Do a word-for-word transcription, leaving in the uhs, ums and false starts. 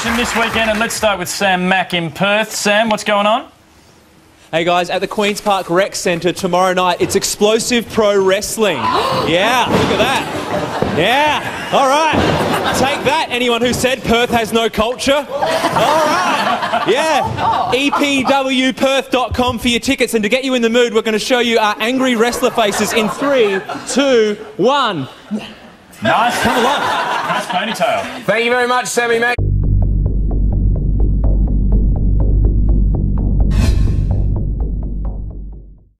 action this weekend, and let's start with Sam Mack in Perth. Sam, what's going on? Hey guys, at the Queen's Park Rec Centre tomorrow night, it's explosive pro wrestling. Yeah, look at that. Yeah, all right. Take that, anyone who said Perth has no culture. All right, yeah. E P W perth dot com for your tickets, and to get you in the mood, we're going to show you our angry wrestler faces in three, two, one. Nice. Come along. Nice ponytail. Thank you very much, Sammy Mac.